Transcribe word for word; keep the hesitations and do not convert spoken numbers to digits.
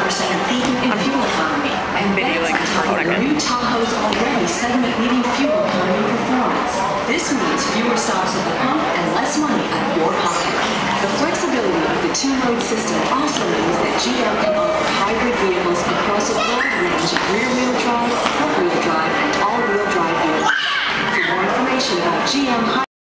percent improvement in fuel economy. And that's on top of the new Tahoe's already segment-leading fuel economy performance. This means fewer stops at the pump and less money out of your pocket. The flexibility of the two-mode system also means that G M can offer hybrid vehicles across a broad range of rear-wheel drive, front-wheel drive, and all-wheel drive vehicles. For more information about G M